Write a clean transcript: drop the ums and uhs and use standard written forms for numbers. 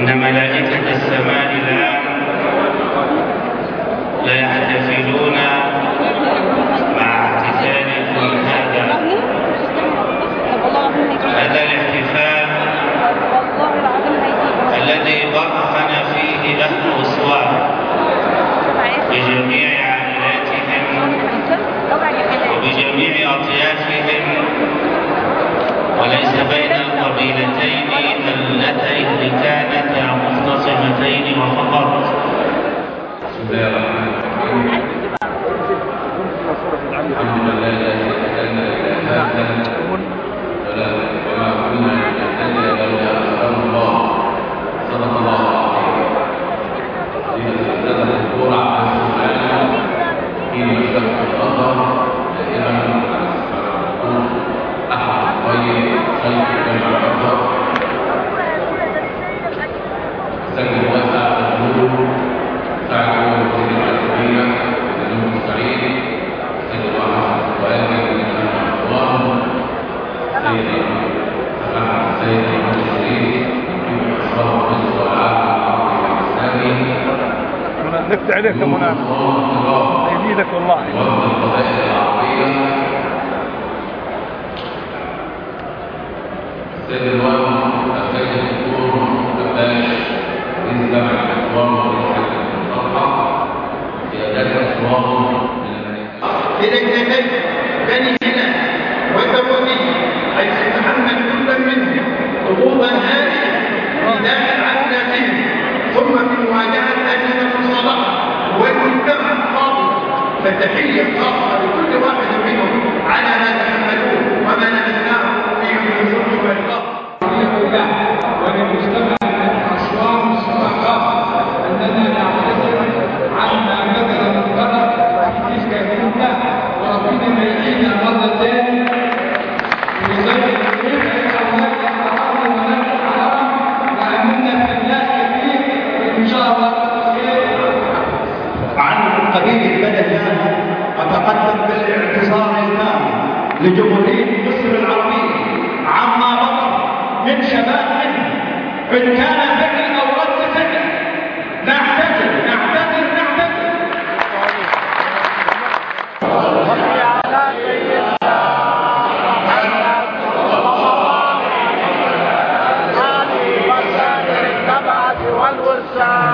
إن ملائكة السماء الآن لا يحتفلون مع احتفالكم هذا الاحتفال الذي برهن فيه أهل أسوان بجميع عائلاتهم وبجميع أطيافهم، وليس بين القبيلتين اللتين كانتا مختصمتين وفقط. بسم الله الرحمن الرحيم. الحمد لله الذي هدانا إلى هذا وما كنا لنهتدي لولا أن هدانا الله. صدق الله العظيم. لنتحدث الدكتور عن سبحانه في مشرق الأزهر دائما أحد خير شيخ جامع الأزهر سجن واسع الجنوب سعد وزير العالمية الجنوب السعيد سيد الواحد الوالي من الأسوان سيد محمد الشريف في أسرار مجلس العالم العربي والإسلامي. نفتح عليك يا منى يزيدك والله. وفد القبائل العربية السيد الوالي السيد الدكتور عباس رئيس جامع الأسوان ورئيس حكم المصطلحة سيادات أسوان من بلجنتين بني هلال وثوابي حيث يتحمل كل منهم خطوطا هائله في داخل عائلاتهم ثم في مواجهه اجهزه الصلاح والمجتمع الفاضل. فتحيه خاصه لكل واحد منهم على ما تحملوه وما نبذناه في الجنود والقصد. وللمجتمع أسوان والصداقات أننا نعتذر عما بذل من قدر في تلك المدة، وربنا ما يعينا مرة ثانية ولذلك نرجع أولاد الحرام وبنات الحرام وأمنا في الله كثير إن شاء الله. عن قبيله بلدان أتقدم بالاعتذار الكامل لجمهورية مصر العربية عما بقى من شباب منه إن كان ذكي أو رد ذكي. نعتذر. والوسام